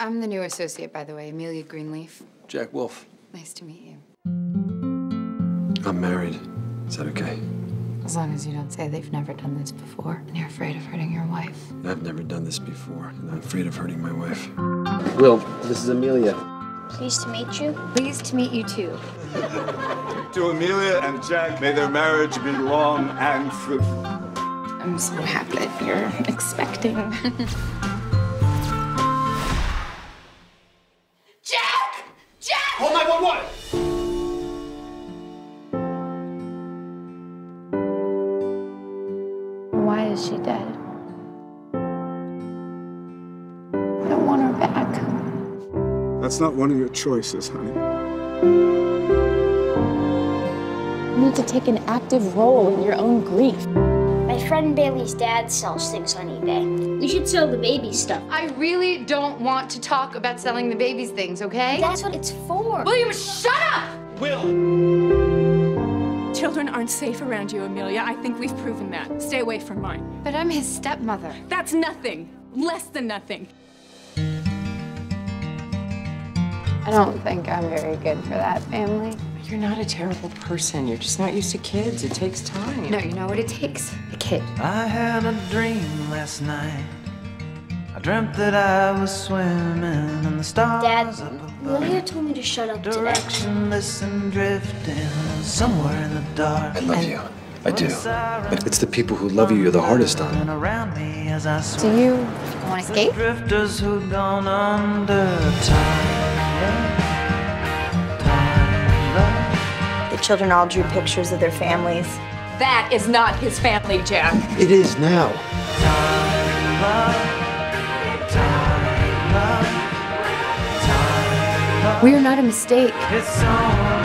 I'm the new associate, by the way, Amelia Greenleaf. Jack Wolf. Nice to meet you. I'm married. Is that okay? As long as you don't say they've never done this before and you're afraid of hurting your wife. I've never done this before, and I'm afraid of hurting my wife. Will, this is Amelia. Pleased to meet you. Pleased to meet you, too. To Amelia and Jack, may their marriage be long and fruitful. I'm so happy that you're expecting. Jack! Jack! Call 911! Why is she dead? I don't want her back. That's not one of your choices, honey. You need to take an active role in your own grief. My friend Bailey's dad sells things on eBay. We should sell the baby stuff. I really don't want to talk about selling the baby's things, okay? That's what it's for. William, shut up! Children aren't safe around you, Amelia. I think we've proven that. Stay away from mine. But I'm his stepmother. That's nothing. Less than nothing. I don't think I'm very good for that family. You're not a terrible person. You're just not used to kids. It takes time. No, you know what it takes? A kid. I had a dream last night. I dreamt that I was swimming in the stars. Dad, up above. Lilia told me to shut up today. Directionless and drifting somewhere in the dark. I love you. I do. But it's the people who love you you're the hardest on. And around me as I Do you want to escape? drifters who've gone under time. The children all drew pictures of their families. That is not his family, Jack. It is now. We are not a mistake. It's on